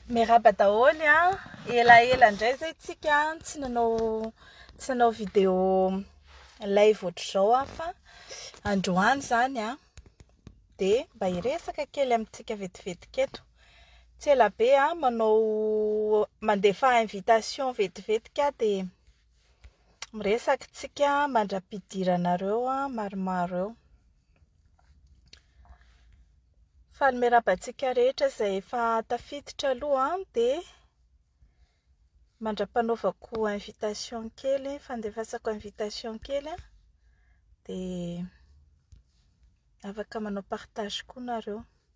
Miraba daholo a, elaela indray zay tsika tsy nanao vidéo live ohatr'izao a fa androany zany a dia mba hiresaka kely amintsika vetivetika eto. Tsy ela be a mandefa invitation vetivetika dia miresaka tsika mandra-pidiranareo a maromaro eo. Faly miarabantsika rehetra izay efa tafiditra aloha dia mandra-panaovako invitation kely, fandefasako invitation kely dia afaka manao partage koa nareo.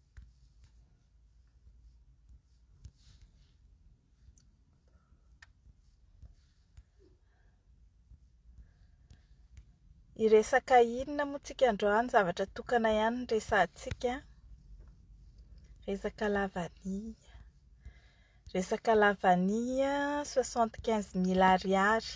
Iresaka inona moa tsika androany, zavatra tokana ihany ny resahantsika. Resaka lavania. Resaka lavania 75 000 ariary.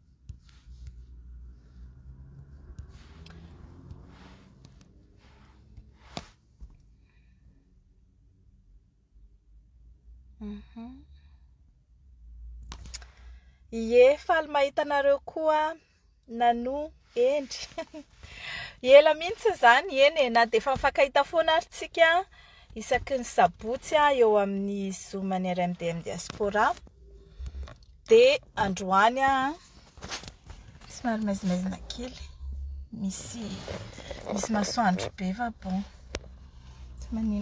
Ie, faly mahita anareo koa nano endry. Ela mihitsy zany eny na dia efa mifankahita foana ary tsika isaky ny sabotsy eo amin'ny Zoom ny RMDM Diaspora. Dia androany somary maizimaizina kely, misy masoandro be fa bon, tsy manino.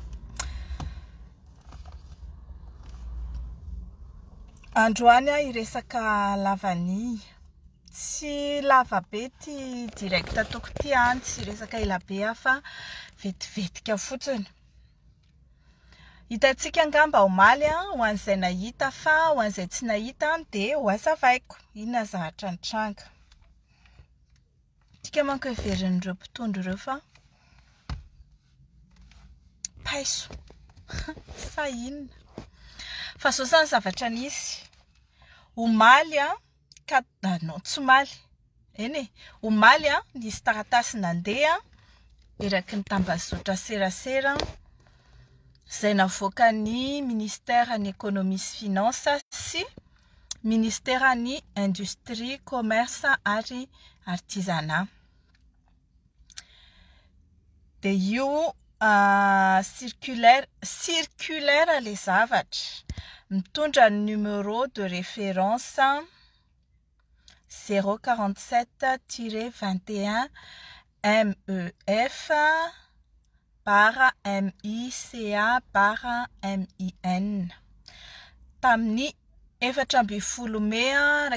Androany iresaka lavania, tsy lava be ty direct ataoko ty tsy resaka ela be fa vetivetika fotsiny. Hitantsika angamba omaly ho an'izay nahita, fa ho an'izay tsy nahita dia ho azavaiko inona zavatra nitranga. Tika manko heverin'ireo mpitondro ireo fa paiso sa inona fa sosany zavatra nisy omaly non tsy omaly eny omaly nisy taratasy nandeha eraky ny tambazotra serasera izay navoaka ny ministère ny économie sy finance sy ministère ny industrie, commerce ary artisanat. Dia io circulaire les zavatra mitondra ny numéro de référence 047-21 MEF par MICA par MIN tamin'ny 4 Mey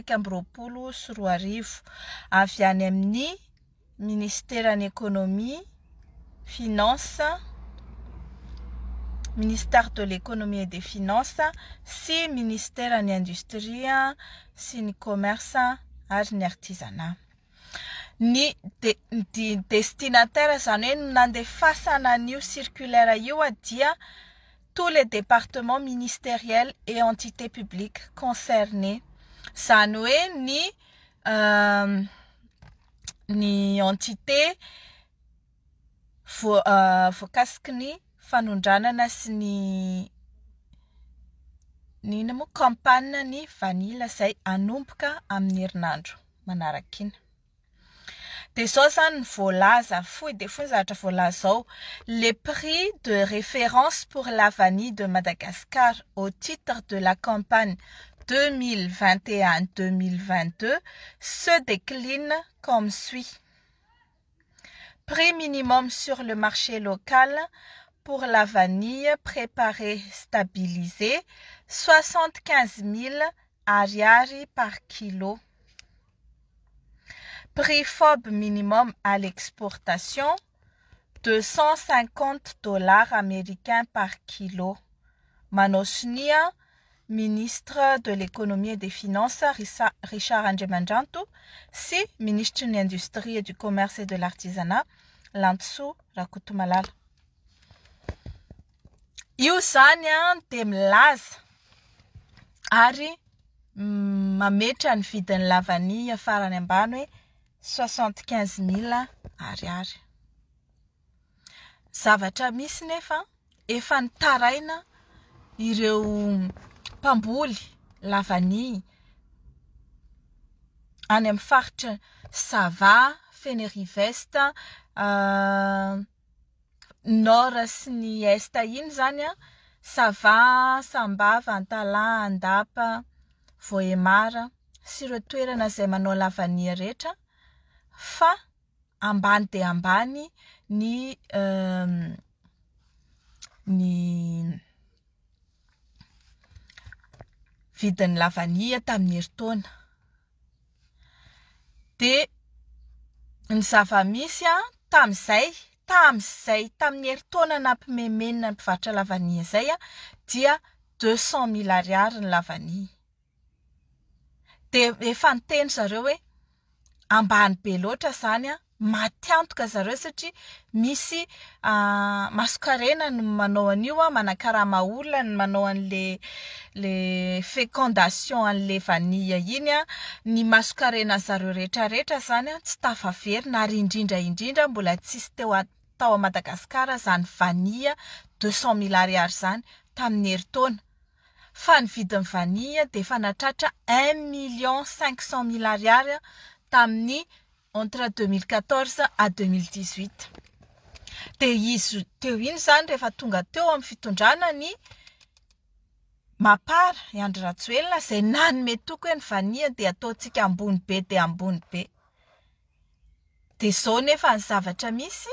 2024 avy any amin'ny ministère ny économie, finance, ministère de l'économie et des finances sy ministère ny industrie sy ny commerce ary ny artisanat. Ny destinataire zany hoe nandefasana an'io circulaire io dia tous les départements ministériels et entités publiques concernés. Zany hoe ny entité voakasiky ny fanondranana sy ny moa campagne ny vanila izay anomboka amin'ny herinandro manarak'iny. Dia zao zany voalaza fohy dia fohy zavatra voalaza zao: les prix de référence pour la vanille de Madagascar au titre de la campagne 2021-2022 se déclinent comme suit. Prix minimum sur le marché local pour la vanille préparée stabilisée 75 000 ariary par kilo. Prix FOB minimum à l'exportation $250 américains par kilo. Manosnia, ministre de l'économie et des finances Richard Andriamandranto, si ministre de l'industrie et du commerce et de l'artisanat Lantso Rakotomalala. Io zany dia milaza ary mametra ny vidin'ny lavania farany ambany hoe 75 000 ariary. Zavatra misy nefa efa nitaraina ireo mpamboly lavany any amin'ny faritra Sava, Fenerive-Est, Nord sy ny Est iny zany a, Sava, Sambava, Antala, Andapa, Voemara sy ireo toerana izay manao lavany rehetra, fa ambany dia ambany ny vidin'ny lavany tamin'ny herintaona. De ny zava-misy tamin'ny herintaona nampimemenina ny mpivarotra lavany izay dia 200 000 ariary ny lavany. De efa niteny zareo hoe ambany be loatra zany matiantoka zareo satria misy masokarena no manao an'io manakarama olona no manao an'le fécondation an'le vanille iny ny masokarena zareo rehetra zany tsy tafaverina ary indrindra mbola tsisy tao a Madagasikara zany vanille 200 000 ariary zany tamin'ny herintaona. Fa ny vidin'ny vanille de efa nahatratra 1 500 000 ariary tamin'ny entre 2014 à 2018. De izy teo iny zany rehefa tonga teo amin'ny fitondrana ny Mapara Andry Rajoelina izay nanome toko hoe ny vanille de ataontsika ambony be de ambony be. De zao nefa ny zavatra misy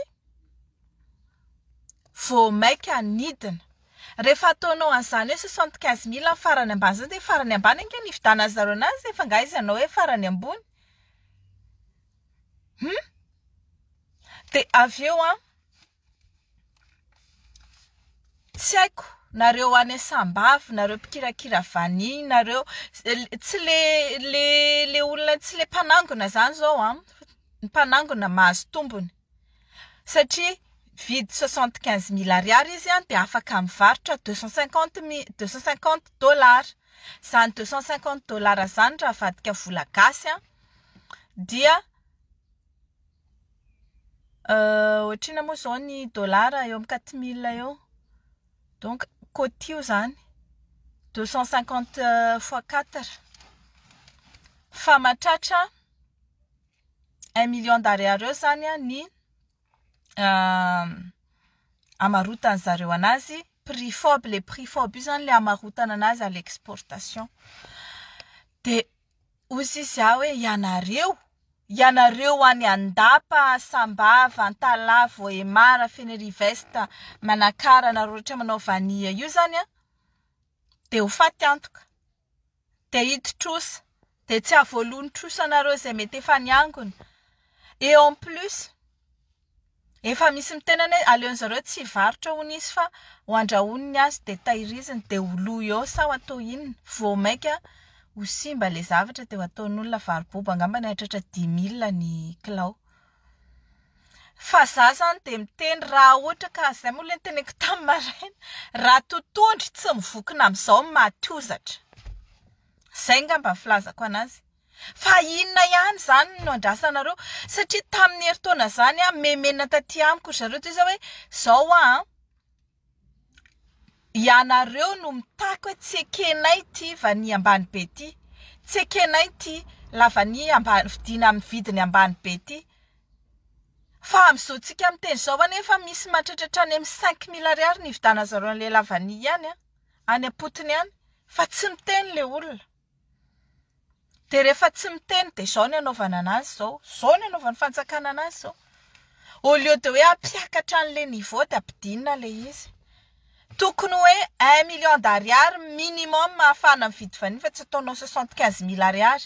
vao maika nidina. Rehefa ataonao an'izany hoe 75 000 farany ambany zany, de farany ambany ange nividana zareo anazy efa nga izy anao hoe farany ambony. De avy eo tsy haiko nareo any Sambava, nareo mpikirakira vanille, nareo tsy le olona tsy le mpanangona zany zao ny mpanangona mahazo tombony. Satria vidy 75 000 ariary izy de afaka mivarotra 250 $. Zany 250 $ zany raha vadika vola gasy dia ohatrina moa zao ny dollara eo amin'ny 4 000 eo. Donc kotio zany 250 fois 4 fa mahatratra 1 million d'ariary eo zany ny amarotany zareo anazy. Prix faible io zany le amarotana anazy à l'exportation. De ozy izy hoe ianareo any Andapa, Sambava, Antala, Voemara, Fenerive-Est, Manakara nareo rehetra manao vanille io zany de ho faty antoka. De hiditra de tsy avoalony trosa nareo izay mety efa niangona. Et en plus efa misy mitenana hoe aleon'zareo tsy varotra hono izy fa ho andrahoniny azy de tahiriziny de ho lo eo sa ho atao inona vao maika ho simba le zavatra de ho ataon'olona varoboba angamba nahatratra 10 000 ny kilao. Fa za zany de miteny raha ohatra ka zay moa le teneko tamin'ny maraina, raha totondry tsy mivokona amin'izao matiozatra. Zay ngamba filazako anazy. Fa inona ihany zany no andrasanareo satria tamin'ny herintaona zany memena taty amiko zareo toy izao hoe zao ianareo no mitako hoe tsy ekenay ty vanille ambany be ty, tsy ekenay ty lavany ambany vidina amin'ny vidiny ambany be ty. Fa amin'izao tsika miteny zao anefa misy mahatratratra any amin'ny 5 000 ariary ny vidana zareo an'le lavany ihany any am-potony any, fa tsy miteny le olona. De rehefa tsy miteny de zao ny anaovana anazy zao ny anaovana fanjakana anazy zao. Au lieu de hoe ampiakatra an'le niveau de ampidinina le izy. Tokony hoe 1 million d'ariary minimum ahafahana mividy vanille fa tsy ataonao 75 000 ariary.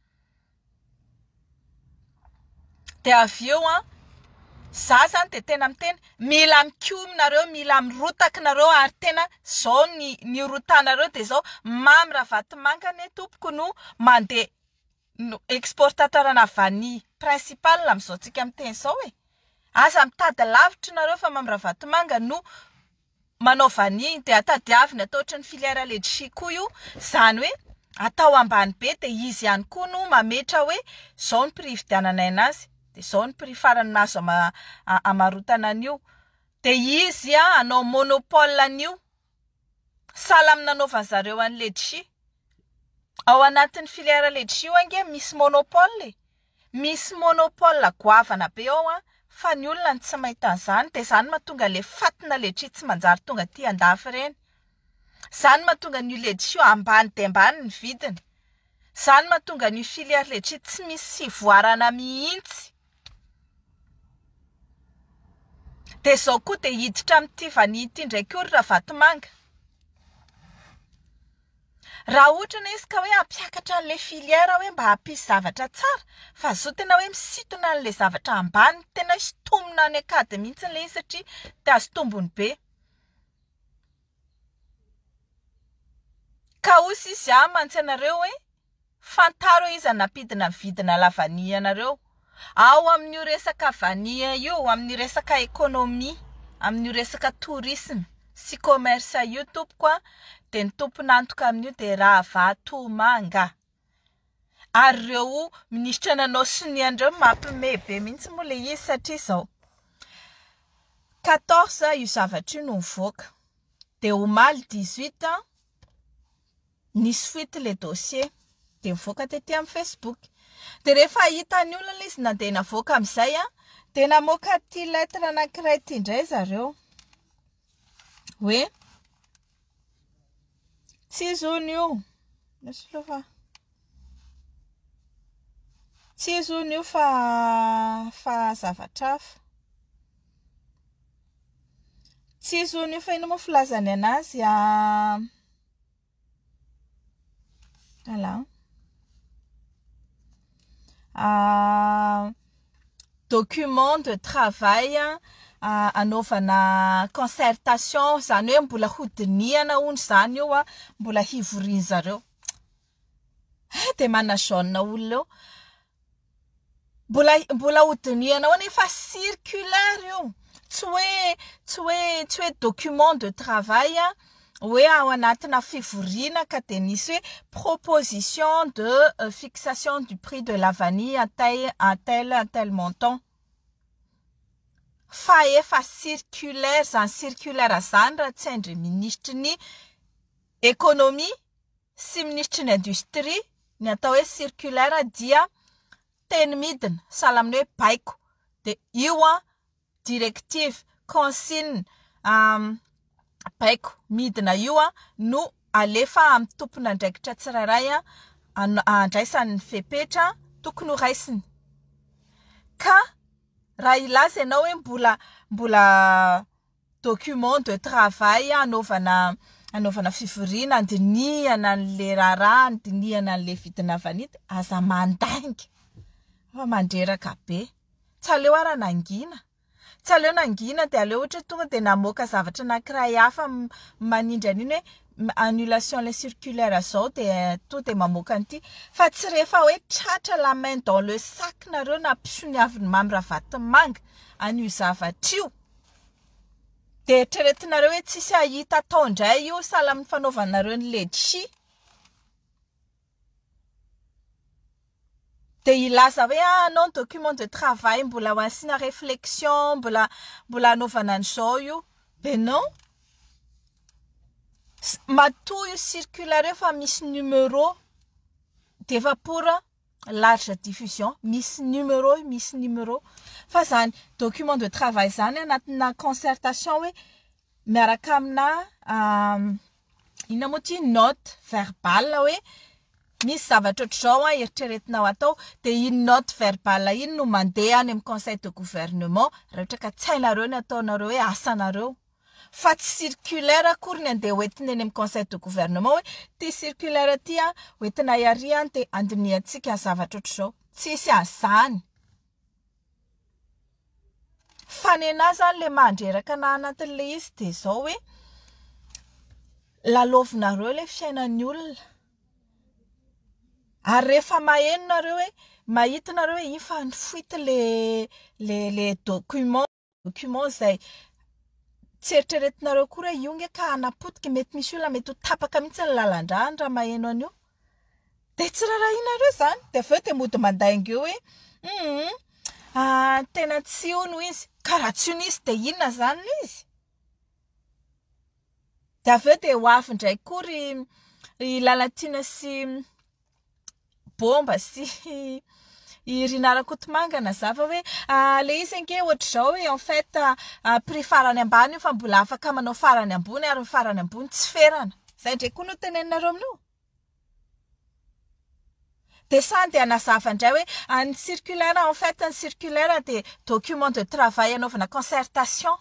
De avy eo za zany de tena miteny mila mikiominareo, mila mirotaka nareo ary tena zao ny rotanareo de zao mamy raha vatomanga ny tompoko no mandeha exportateur-na vanille principal amin'izao tsika miteny zao aza mitady lavitra nareo fa mamy raha vatomanga no manao vanille de atadiavina atao ohatran'ny filière letchi koa io, zany hoe atao ambany be de izy ihany koa no mametra hoe zao ny prix vidiananay anazy de zao ny prix farany nazo amarotana an'io. De izy anao monopole an'io Salam nanaova zareo an letchi. Ao anatin'ny filière letchi ange misy monopole. Misy monopole goavana be ao fa ny olona tsy mahita an'izany dia izany mahatonga le fatina letchi tsy manjary tonga aty andafy ireny. Izany mahatonga ny letchi ambany dia ambany ny vidiny. Izany mahatonga ny filière letchi tsy misy voarana mihitsy. Dia izao koa dia hiditra amin'ity vanio ity ndraiky io raha vatomanga. Raha ohatra izy ka hoe hampiakatra an'ilay filière hoe mba hampisy zavatra tsara, fa zao tena hoe misintona an'ilay zavatra ambany, tena hisintomina any akady mihitsy ilay izy satria te azo tombony be. Ka osy izy mantsy anareo hoe fantaro izy anapidina vidina lavania anareo. Ao amin'io resaka vania io, amin'ny resaka ekonomia, amin'ny resaka tourisme sy commerce io tompoko dia ny tompon'antoka amin'io dia Ravatomanga. Ary ireo ministra nanao siniandreo mampime be mihitsy moa le izy satria izao 14 io zavatra io no mivoaka. Dia omaly 18 nisy fuite le dossier dia mivoaka tetỳ amin'ny Facebook. Dia rehefa hitan'ny olona izy na dia navoaka amin'izay dia namoaka ty lettre anankiray ity indray zareo hoe tsy zony io tsy zony io fa zavatra hafa. Tsy zony io fa ino moa filazany anazy document de travail anaovana concertation, zany hoe mbola hodiniana hono zany io mbola hivoriany zareo. Dia mana jaune olona mbola hodiniana ho nefa circulaire io. Tsy hoe document de travail hoe ao anatina fivoriana ka dia nisy hoe proposition de fixation du prix de la vanille à tel montant. Fa efa circulaire, zany circulaire zany raha tsy haindry ministry ny économie sy ministry ny industrie ny atao hoe circulaire dia teny midina sahala amin'ny hoe baiko. Dia io directive consigne baiko midina io no alefa amin'ny tompon'andraikitra tsirairay andraisan'ny fepetra tokony ho raisiny. Ka raha ilaza ianao hoe mbola document de travail anaovana fivoriana, andinihana an'le raharaha, andinihana an'le vidina vanity, aza mandainga fa mandreraka be. Tsy aleo ara nangina. Tsy aleo nangina dia aleo ohatra tonga dia namoaka zavatra anankiray hafa manindry an'iny hoe annulation le circulaire zao dia to dia mamoaka an'ity. Fa tsy rehefa hoe tratra la main dans le sac nareo na pisoniaviny mamy Ravatomanga an'io zavatra io. Dia eritreretinareo hoe tsisy ahita tao indray io sahala amin'ny fanaovanareo ny letchi. Dia ilaza hoe non document de travail mbola ho asiana réflexion, mbola anaovana an'izao io. Ben non. Matoa io circulaire fa misy numéro d'efa pour large diffusion, misy numéro. Fa zany document de travail zany anatina concertation hoe miaraka amina ina moa ty note verbale hoe misy zavatra ohatr'izao eritreretinao atao dia iny note verbale iny no mandeha any amin'ny conseil de gouvernement raha ohatra ka tsy hainareo ny ataonareo hoe asanareo. Fa tsy circulaire akory ny andeha hoentiny eny amin'ny conseil de gouvernement hoe ty circulaire ty hoentina iariany dia andiniantsika ny zavatra ohatr'izao. Tsisy an'izany. Fa ny anahy zany le mandreraka na anatin'le izy dia izao hoe lalaovinareo le fiainan'ny olona. Ary rehefa maheno nareo hoe mahita nareo hoe iny fa nifoita le document izay tsy eritreretinareo koa hoe io nge ka hanapotika mety misy olona mety ho tapaka mihitsy ny lalan-drano raha maheno an'io. Dia tsy rarahinareo zany. Dia avy eo dia mody mandainga eo hoe tena tsy hono izy. Ka raha tsy hono izy dia inona zany izy? Da aveo dia ho avy indray koa ry Lalatina sy Bomba sy i Rinara Kotomanga nazava hoe le izy ange ohatr'izao hoe en fait prix farany ambany io fa mbola afaka manao farany ambony ary farany ambony tsy ferana. Zay ndray koa no teneninareo amin'io. Dia ça dia nazava indray hoe ny circulaire en fait ny circulaire dia document de travail anaovana concertation.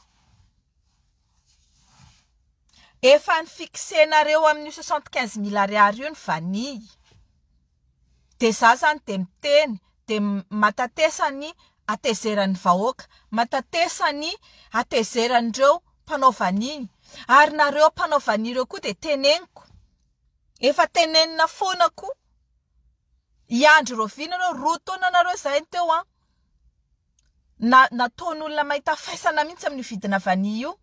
Efa nifixenareo amin'ny 75 000 ariary io ny vanille. Dia za zany dia miteny dia matatesa ny atezeran'ny vahoaka, matatesa ny atezeran'ireo mpanao vanille. Ary nareo mpanao vanille ireo koa dia teneniko. Efa tenenina foana koa. Iandro Roviana reo, 2 taona nareo zay teo nataon'olona mahita faisana mihitsy amin'ny vidina vanille io.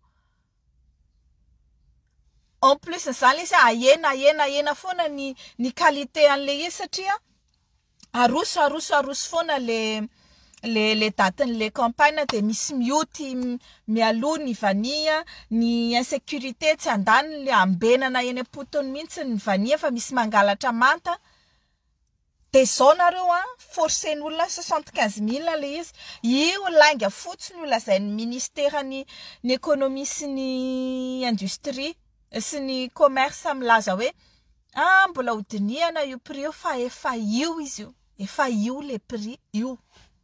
En plus n'izany izy ahena foana ny qualité an'le izy satria aroso foana le datin'le campagne dia misy mioty mialoha ny vanille, ny insécurité tsy andaniny le ambenana eny am-potony mihitsy ny vanille fa misy mangalatra manta. Dia zao nareo forcen'olona 75 000 le izy. Io lainga fotsiny io lazain'ny ministèran'ny économie sy ny industrie sy ny commerce milaza hoe mbola hodiniana io prix io fa efa io izy io. Efa io le prix io.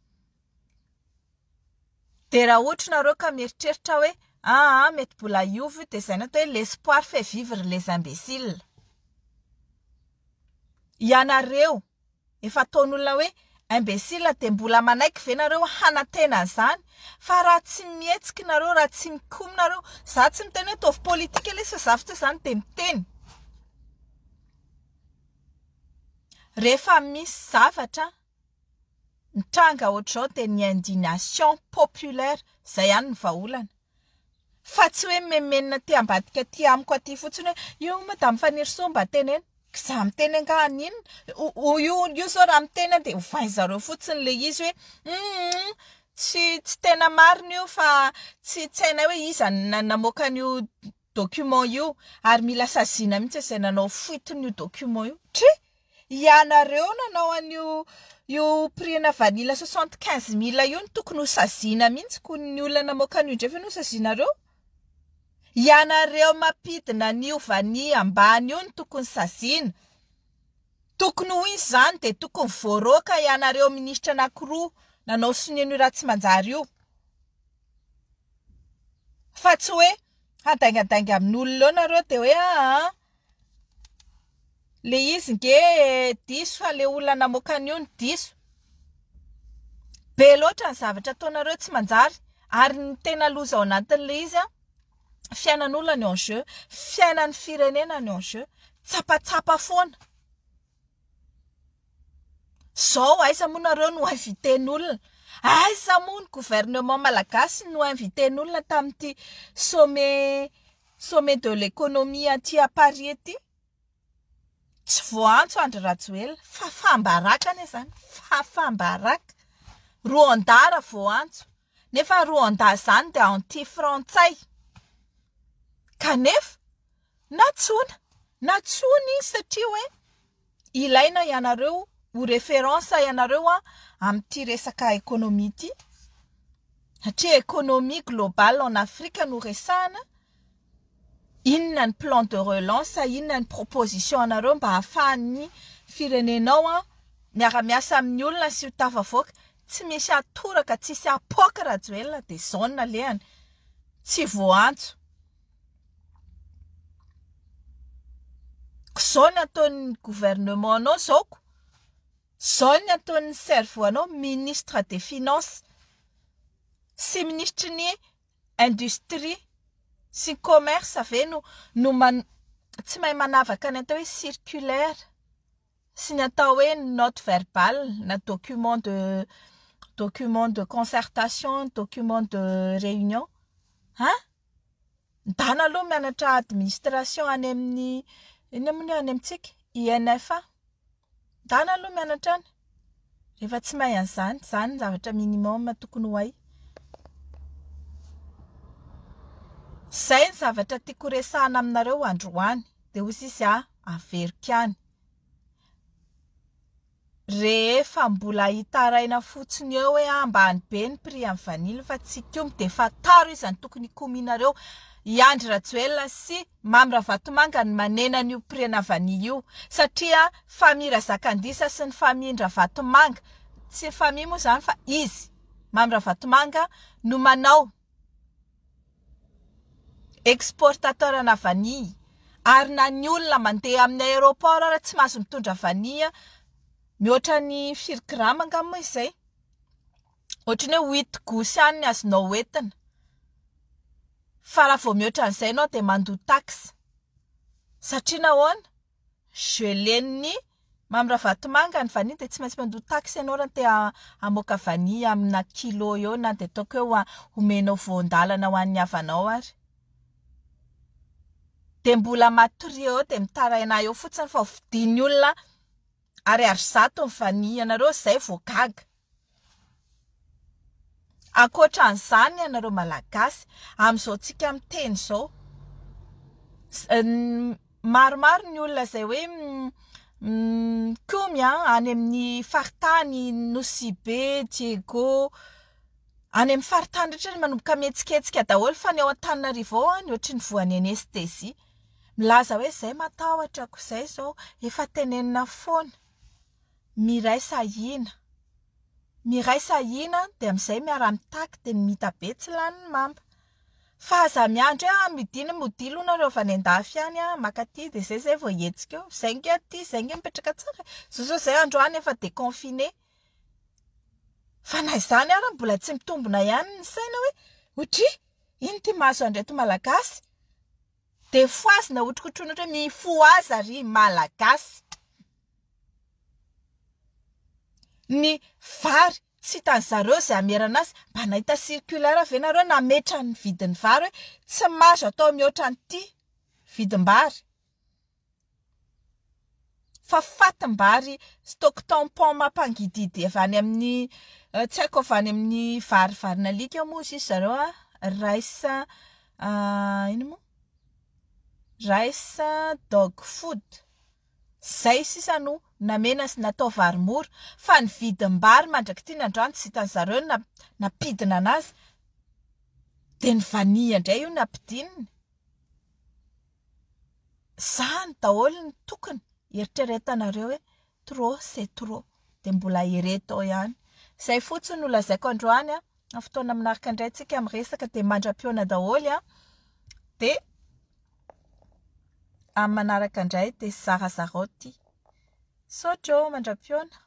Dia raha ohatra nareo ka mieritreritra hoe mety mbola io vu dia zay natao hoe l'espoir fait vivre les imbéciles. Ianareo efa ataon'olona hoe imbécile dia mbola manaiky ve nareo hanatena zany fa raha tsy mihetsika nareo, raha tsy mikomy nareo, za tsy miteny hoe tovy politika ilay fa zavatra zany dia miteny. Rehefa misy zavatra mitranga ohatr'izao dia ny indignation populaire zay ihany ny vahaolana. Fa tsy hoe memenina ty ambadika ty amiko aty fotsiny hoe io madame Fanirso mba tenena. Za miteny angaha io zao raha miteny dia hovain zareo fotsiny le izy hoe tsy tena marina io fa tsy hainay hoe iza namoaka an'io document io ary mila saziana mihitsy izay nanao foitin'io document io. Ianareo nanao an'io prix-na vanille 75 000 io ny tokony ho saziana mihitsy ko ny olona namoaka an'io indray fa no sazianareo. Ianareo mampidina an'io vanille ambany io ny tokony saziana. Tokony ho izy zany dia tokony voaroaka ianareo ministra anankiroa nanao sonen'io raha tsy manjary io. Fa tsy hoe hadangadanga amin'olona nareo dia hoe le izy nge diso fa le olona namoaka an'io ny diso. Be loatra ny zavatra ataonareo tsy manjary ary ny tena loza ao anatin'le izy fiainan'olona ny en jeu, fiainan'ny firenena ny en jeu, tsapatsapa foana. Zao aiza moa nareo no inviten'olona, aiza moa ny gouvernement malagasy no inviten'olona tamin'ity sommet de l'économie aty à Paris ety. Tsy voantso Andry Rajoelina, fa fambaraka ane zany, fambaraka. Rwanda ra voantso, nefa Rwanda zany dia anti-frantsay. Kanefa natsona satria hoe ilaina ianareo ho référence ianareo amin'ity resaka économie ity. Satria économie globale en Afrique no resahana. Inona ny plan de relance, inona ny proposition anareo mba hahafahan'ny firenenao miara-miasa amin'ny olona sy ho tafavoaka. Tsy misy atoraka, tsy misy apoaka Rajoelina dia zao no nalehany. Tsy voantso. Zao ny ataon'ny gouvernement anao zaoko. Zao ny ataon'ny cerveau anao ministre des finances sy ministre ny industrie sy commerce ave tsy mahay manavaka ny atao hoe circulaire sy ny atao hoe note verbale na document de concertation, document de réunion. Ndana aloha mianatra administration any amin'ny any amintsika INFA. Ndana aloha mianatra any. Rehefa tsy mahay an'izany, zany zavatra minimum tokony ho hay. Zay ny zavatra tiako resahana aminareo androany, dia hoy sisy averiko ihany. Rehefa mbola hitaraina fotsiny eo hoe ambany be ny prix amin'ny vanily fa tsy komy dia efa taro izy ny tokony kominareo. I Andry Rajoelina sy Mamy Ravatomanga ny manena an'io prix-na vanille io, satria famille Razakandisa sy ny famille Ravatomanga, tsy famille moa zany fa izy Mamy Ravatomanga no manao exportateur-na vanille, ary na ny olona mandeha amin'ny aéroport ara tsy mahazo mitondra vanille mihoatra ny 4 gramma angamba izay, ohatrany hoe 8 gosy ihany ny azonao entina, fa raha vao mihoatra an'izay ianao dia mandoa taxe, satria nahoana gelen'ny Mamy Ravatomanga ny vanille dia tsy maintsy mandoa taxe ianao raha te hamoaka vanille amina kilo eo, na dia ataoko hoe homenao voandalana ho an'ny havanao ary. Dia mbola matory eo dia mitaraina eo fotsiny fa vidin'ny olona ariary zato ny vanille anareo, izay voagaga. Ankoatran'izany anareo malagasy, amin'izao tsika miteny izao, maromaro ny olona izay hoe komy any amin'ny faritany, Nosibe, Diego, any amin'ny faritany rehetra manomboka mihetsiketsika daholo fa ny ao Antananarivo ny ohatry ny voan'ny anestesia. Milaza hoe izay matahotra ko izay izao, efa tenenina foana. Miray sahina dia amin'izay miara-mitaky dia mitabe tsy lany mamba. Fa aza miandry midiny modilo nareo fa ny andafy ihany makaty dia zay vao hetsika eo. Zay nge aty, zay nge mipetraka tsara. Zay androany efa déconfiné. Fa na izany ary mbola tsy mitombona ihany ny saina hoe otry iny ty mahazo andreto malagasy. Dia foazina otrikotrona hoe mifo azy ary malagasy. Ny vary tsy hitan'ny zareo izay amerana azy, mba nahita circulaire avy nareo nametra ny vidin'ny vary hoe tsy mahazo atao mihoatra an'ity vidim-bary. Fa fatim-bary stock tampon mampangididy avy any amin'ny tsy haiko avy any amin'ny varivarina alika moa izy zareo rice ino moa? Rice dog food. Zay sisa no namena sy natao vary mora, fa ny vidim-bary mandraky ny androany tsy hitan'ny zareo napidina anazy. Dia ny vanille indray io nampidininy. Zany daholo ny tokony eritreretanareo hoe trop c'est trop, dia mbola ireto ihany. Izay fotsiny no lazaiko androany amin'ny fotoana manaraka indray tsika amin'ny resaka dia mandra-piona daholo dia amin'ny manaraka indray dia zarazaraoty. Sojo mandra-piona.